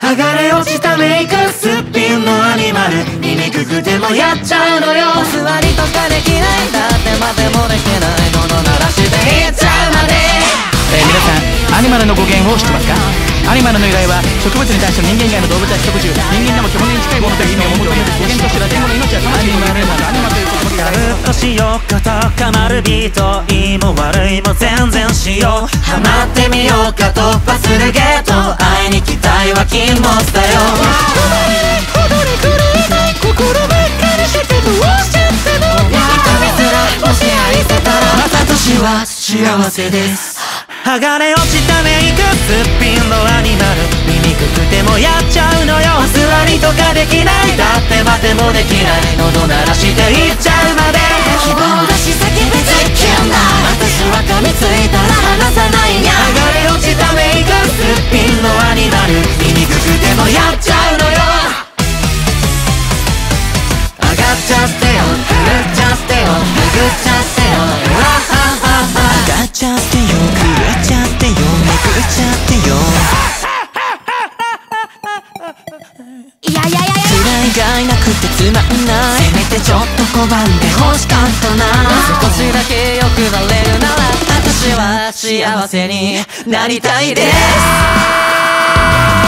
剥がれ落ちたメイク、すっぴんのアニマル、醜くてもやっちゃうのよ。お座りとかできない、だって待てもできない、喉鳴らしていっちゃうまで。 皆さん、アニマルの語源を知ってますか？アニマルの由来は植物に対して人間以外の動物は一口、人間でも獣に近いものという意味を持っており、語源としてラテン語の命は魂の命などアニマルという言葉がずっとしようかとかまるビート、いいも悪いも全然しよう。ハマってみようか突破するゲート、会いに来たいは禁物だよ。踊り狂えない心ばっかりしてどうしちゃったの。痛みすらもし愛せたら私は幸せです。剥がれ落ちたメイク、すっぴんのアニマル、醜くてもやっちゃうのよ。お座りとかできない、だって待てもできない、喉鳴らしていっちゃうまで。牙を出し叫び絶叫だ、私は噛みついたら離さないにゃ。剥がれ落ちたメイク、すっぴんのアニマル、醜くてもやっちゃうのよ。上がっちゃってよ、振っちゃってよ、巡っちゃってよ、わははは。上がっちゃってよ、狂っちゃってよ、めくっちゃってよ。いやいやいやいや、嫌いがいなくてつまんない、せめてちょっと拒んで欲しかったな。少しだけよくなれるなら私は幸せになりたいです。